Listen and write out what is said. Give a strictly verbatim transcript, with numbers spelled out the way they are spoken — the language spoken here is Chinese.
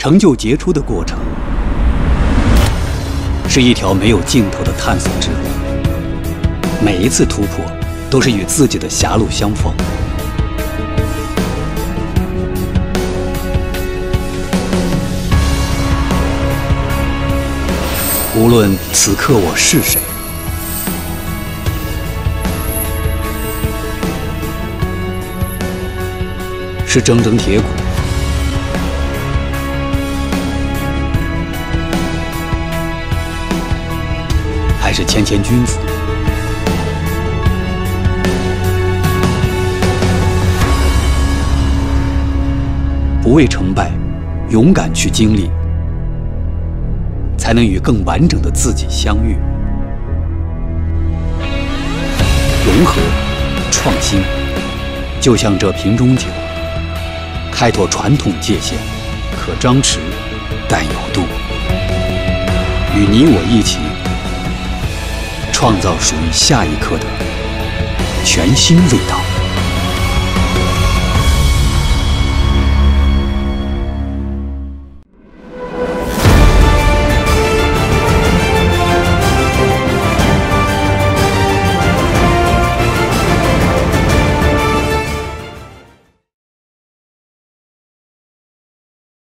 成就杰出的过程，是一条没有尽头的探索之路。每一次突破，都是与自己的狭路相逢。无论此刻我是谁，是铮铮铁骨，还是谦谦君子？不畏成败，勇敢去经历，才能与更完整的自己相遇。融合、创新，就像这瓶中酒，开拓传统界限，可张弛，但有度。与你我一起，创造属于下一刻的全新味道。